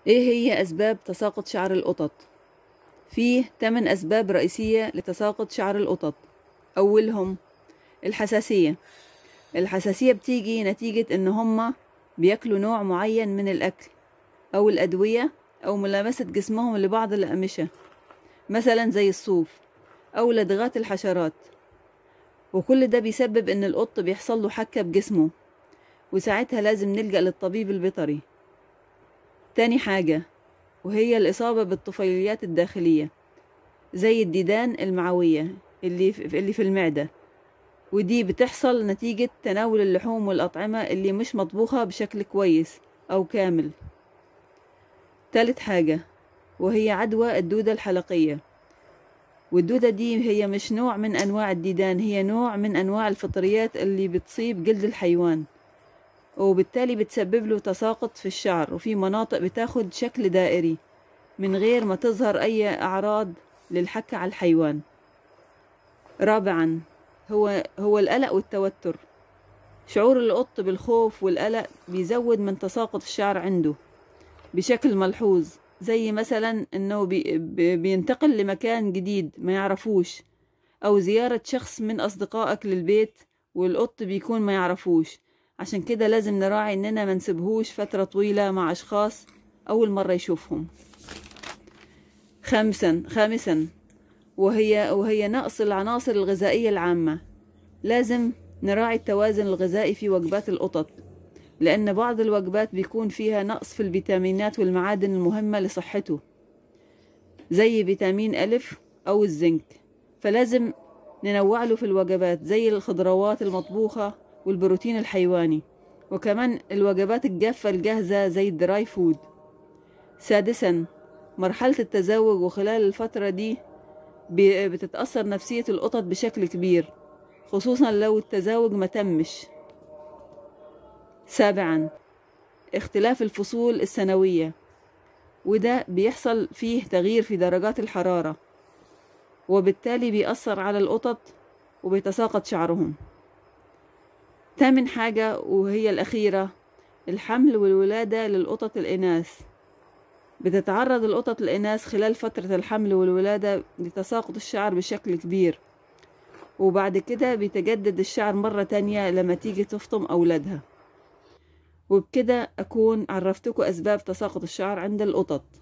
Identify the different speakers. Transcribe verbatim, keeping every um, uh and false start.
Speaker 1: ايه هي اسباب تساقط شعر القطط؟ فيه ثمان اسباب رئيسية لتساقط شعر القطط. اولهم الحساسية. الحساسية بتيجي نتيجة ان هما بياكلوا نوع معين من الاكل او الادوية او ملامسة جسمهم لبعض الاقمشة، مثلا زي الصوف او لدغات الحشرات، وكل ده بيسبب ان القط بيحصل له حكة بجسمه، وساعتها لازم نلجأ للطبيب البيطري. تاني حاجة وهي الإصابة بالطفيليات الداخلية زي الديدان المعوية اللي في اللي في المعدة، ودي بتحصل نتيجة تناول اللحوم والأطعمة اللي مش مطبوخة بشكل كويس أو كامل. تالت حاجة وهي عدوى الدودة الحلقية، والدودة دي هي مش نوع من أنواع الديدان، هي نوع من أنواع الفطريات اللي بتصيب جلد الحيوان، وبالتالي بتسبب له تساقط في الشعر، وفي مناطق بتاخد شكل دائري من غير ما تظهر أي أعراض للحك على الحيوان. رابعا هو هو القلق والتوتر. شعور القط بالخوف والقلق بيزود من تساقط الشعر عنده بشكل ملحوظ، زي مثلا انه بي بينتقل لمكان جديد ما يعرفوش، او زيارة شخص من اصدقائك للبيت والقط بيكون ما يعرفوش. عشان كده لازم نراعي اننا ما نسيبهوش فترة طويلة مع اشخاص اول مرة يشوفهم. خامسا خامسا وهي وهي نقص العناصر الغذائية العامة. لازم نراعي التوازن الغذائي في وجبات القطط، لأن بعض الوجبات بيكون فيها نقص في الفيتامينات والمعادن المهمة لصحته، زي فيتامين ألف أو الزنك، فلازم ننوع له في الوجبات زي الخضروات المطبوخة والبروتين الحيواني، وكمان الوجبات الجافة الجاهزة زي الدراي فود. سادسا مرحلة التزاوج، وخلال الفترة دي بتتأثر نفسية القطط بشكل كبير، خصوصا لو التزاوج ما تمش. سابعا اختلاف الفصول السنوية، وده بيحصل فيه تغيير في درجات الحرارة، وبالتالي بيأثر على القطط وبيتساقط شعرهم. تامن حاجة وهي الأخيرة الحمل والولادة للقطط الإناث. بتتعرض القطط الإناث خلال فترة الحمل والولادة لتساقط الشعر بشكل كبير، وبعد كده بيتجدد الشعر مرة تانية لما تيجي تفطم أولادها. وبكده أكون عرفتكم أسباب تساقط الشعر عند القطط.